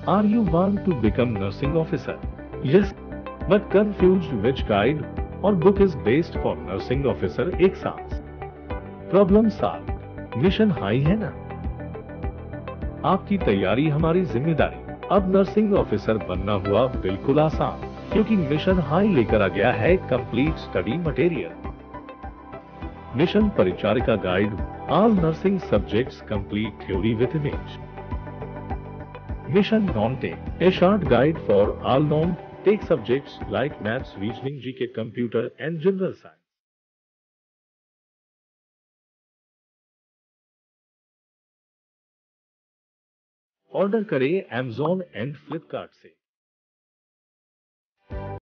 Are you want to become nursing officer? Yes, but confused which guide or book is best for nursing officer exams? Problem solve, mission high है ना? आपकी तैयारी हमारी जिम्मेदारी। अब nursing officer बनना हुआ बिल्कुल आसान, क्योंकि मिशन हाई लेकर आ गया है कंप्लीट स्टडी मटेरियल। मिशन परिचारिका guide, all nursing subjects complete theory with image. Mission non tech, a short guide for all non tech subjects like maths, reasoning, GK, computer and general science. Order करें Amazon and Flipkart से।